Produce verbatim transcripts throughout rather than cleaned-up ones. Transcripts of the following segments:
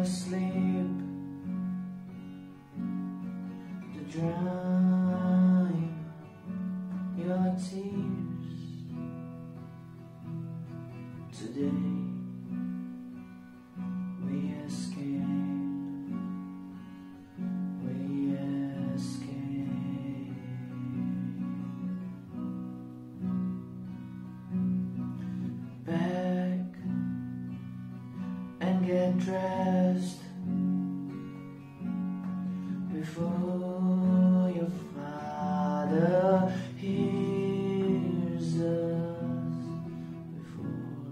asleep to dry your tears. Today we escape, we escape. Back and get dressed before your father hears us, before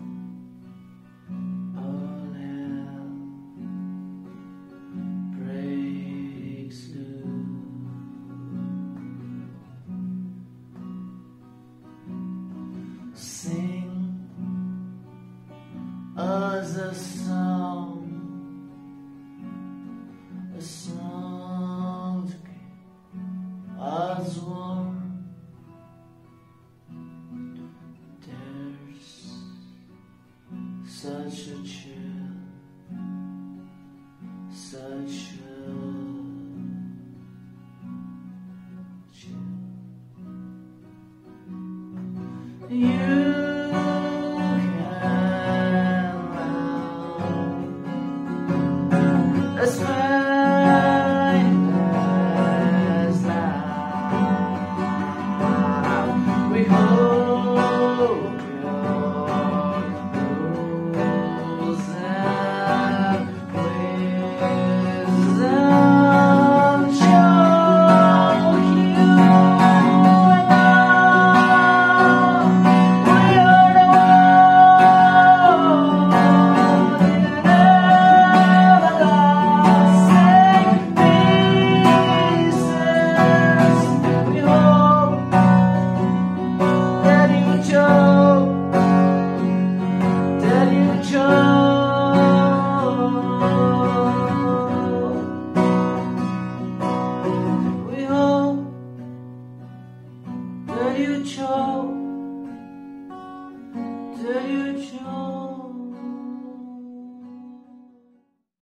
all hell breaks loose. Sing us a song, a song to keep us warm. There's such a chill, such a chill. You as fine as life, we hope your rules and wisdom show you and I, we are the world in you chose.